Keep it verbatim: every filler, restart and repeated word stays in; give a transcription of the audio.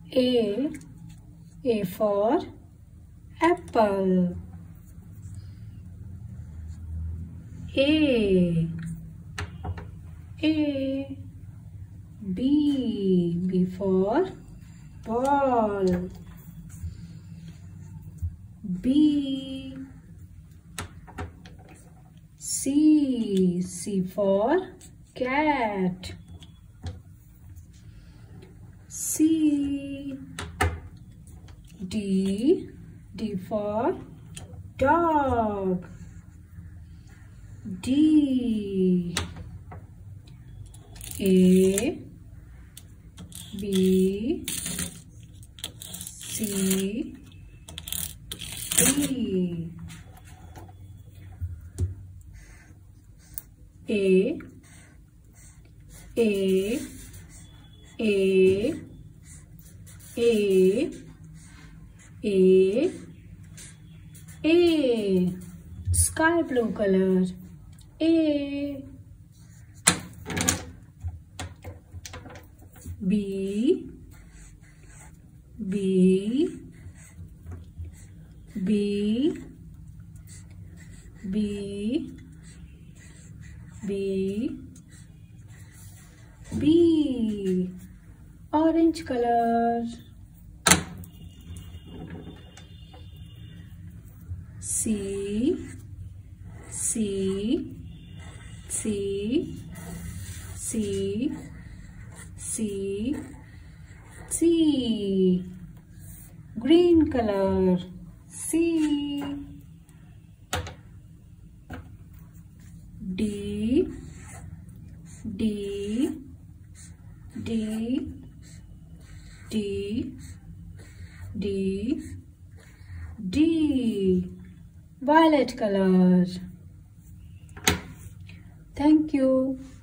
A. A for apple. A. A. B. B for ball. B. C. C for cat. C. D. D for dog. D. A. B. C. D. A. A. A. A. A. A. Sky blue color. A. B. B. B. B. B. B. Orange color. C. C. C. C. C. C. Green color. C. D. D. D. D. D. D. Violet color. Thank you.